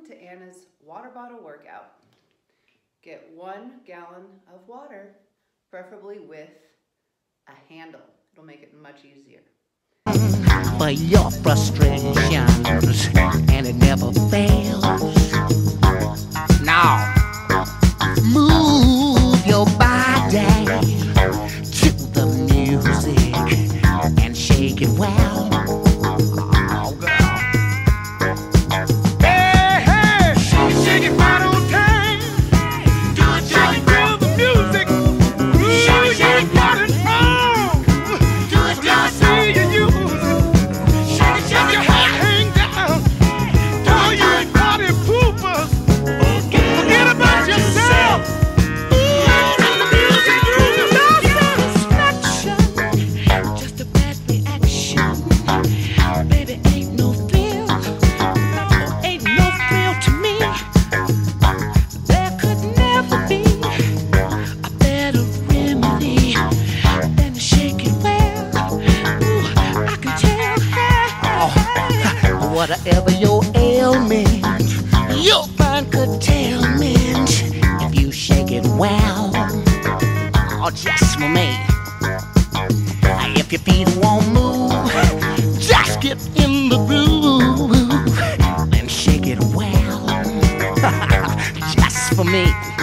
to Anna's water bottle workout. Get 1 gallon of water, preferably with a handle. It'll make it much easier. For your frustrations, and it never fails. Now, move your body to the music and shake it well. Whatever your ailment, you'll find curtailment if you shake it well. Oh, just for me. If your feet won't move, just get in the groove and shake it well. Just for me.